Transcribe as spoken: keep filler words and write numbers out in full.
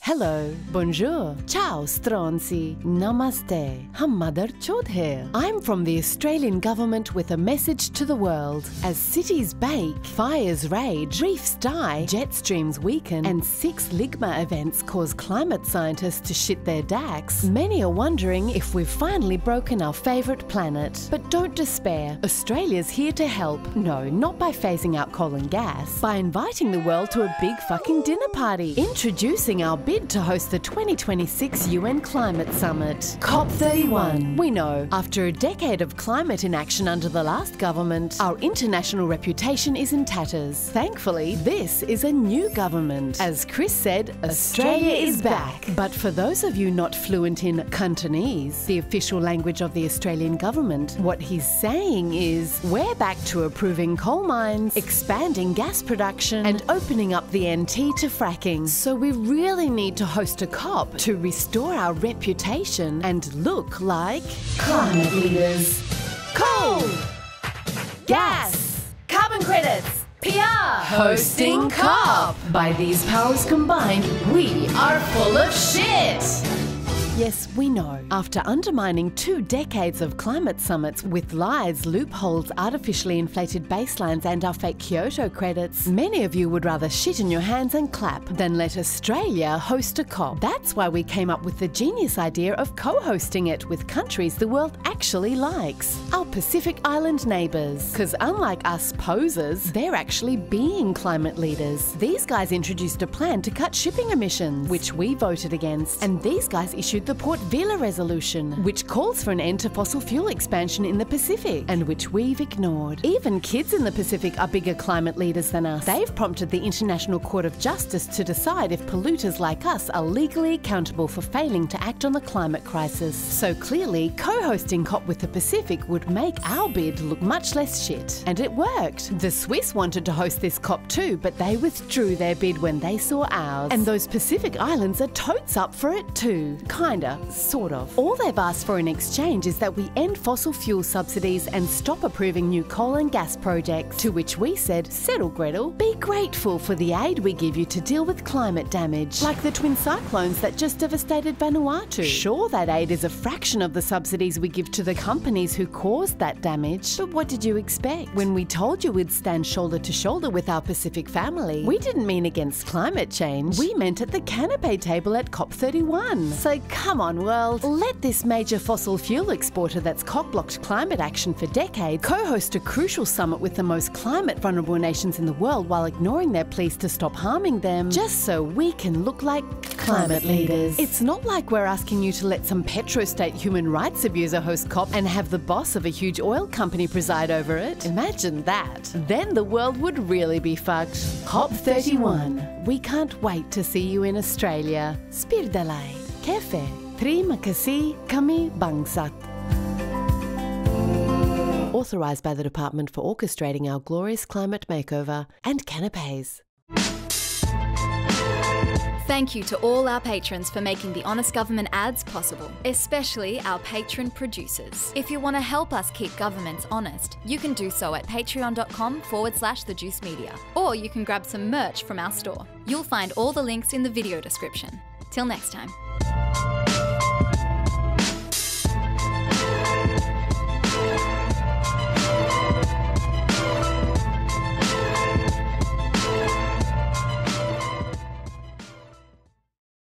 Hello, bonjour, ciao stronzi, namaste, hum mother chod hai. I'm from the Australian Government with a message to the world. As cities bake, fires rage, reefs die, jet streams weaken, and six Ligma events cause climate scientists to shit their dacks, many are wondering if we've finally broken our favourite planet. But don't despair, Australia's here to help. No, not by phasing out coal and gas, by inviting the world to a big fucking dinner party. Introducing our bid to host the twenty twenty-six U N Climate Summit, COP thirty-one. We know, after a decade of climate inaction under the last government, our international reputation is in tatters. Thankfully, this is a new government. As Chris said, Australia is back. But for those of you not fluent in Cantonese, the official language of the Australian Government, what he's saying is, we're back to approving coal mines, expanding gas production, and opening up the N T to fracking. So we really need to host a COP to restore our reputation and look like climate leaders. Coal, gas, carbon credits, P R, hosting COP. By these powers combined, we are full of shit. Yes, we know. After undermining two decades of climate summits with lies, loopholes, artificially inflated baselines and our fake Kyoto credits, many of you would rather shit in your hands and clap than let Australia host a COP. That's why we came up with the genius idea of co-hosting it with countries the world actually likes, our Pacific Island neighbours. Because unlike us posers, they're actually being climate leaders. These guys introduced a plan to cut shipping emissions, which we voted against, and these guys issued the Port Vila Resolution, which calls for an end to fossil fuel expansion in the Pacific, and which we've ignored. Even kids in the Pacific are bigger climate leaders than us. They've prompted the International Court of Justice to decide if polluters like us are legally accountable for failing to act on the climate crisis. So clearly, co-hosting COP with the Pacific would make our bid look much less shit. And it worked. The Swiss wanted to host this COP too, but they withdrew their bid when they saw ours. And those Pacific islands are totes up for it too. Kinda. Sort of. All they've asked for in exchange is that we end fossil fuel subsidies and stop approving new coal and gas projects. To which we said, settle Gretel, be grateful for the aid we give you to deal with climate damage, like the twin cyclones that just devastated Vanuatu. Sure, that aid is a fraction of the subsidies we give to the companies who caused that damage, but what did you expect? When we told you we'd stand shoulder to shoulder with our Pacific family, we didn't mean against climate change, we meant at the canapé table at COP thirty-one. So come on world, let this major fossil fuel exporter that's cock-blocked climate action for decades co-host a crucial summit with the most climate vulnerable nations in the world while ignoring their pleas to stop harming them, just so we can look like climate leaders. It's not like we're asking you to let some petrostate human rights abuser host COP and have the boss of a huge oil company preside over it. Imagine that. Then the world would really be fucked. COP thirty-one. We can't wait to see you in Australia. Spirdalai. Kefe. Terima kasih kami bangsat. Authorised by the Department for orchestrating our glorious climate makeover and canapes. Thank you to all our patrons for making the Honest Government ads possible, especially our patron producers. If you want to help us keep governments honest, you can do so at patreon.com forward slash the Juice Media, or you can grab some merch from our store. You'll find all the links in the video description. Till next time.